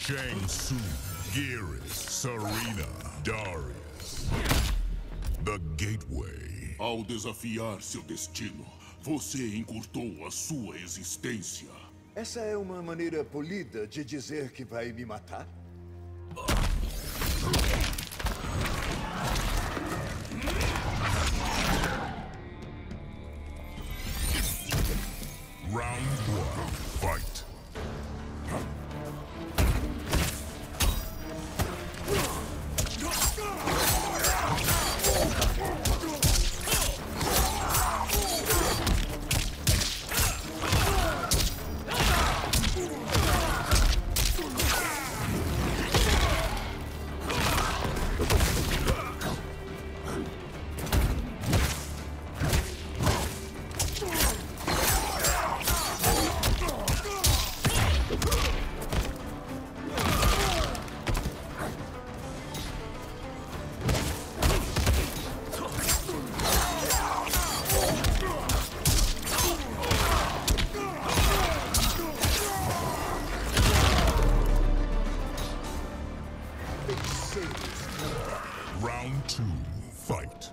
Shang Tsung, Geras, Serena, Darius. The Gateway. Ao desafiar seu destino, você encurtou a sua existência. Essa é uma maneira polida de dizer que vai me matar? Round 1, fight. Round 2, fight.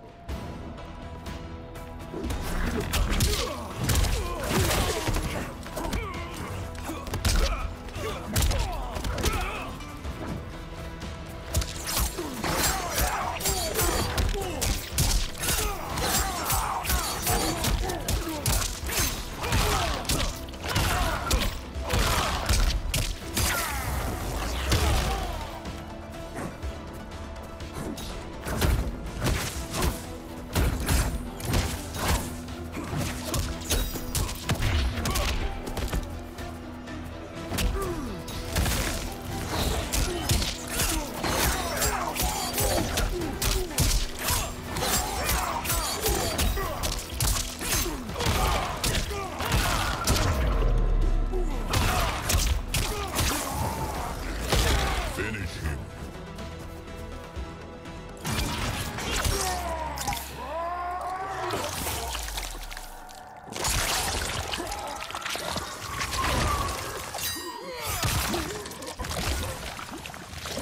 Finish him.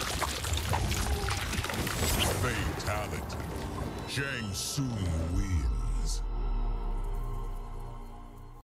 Fatality. Shang Tsung wins.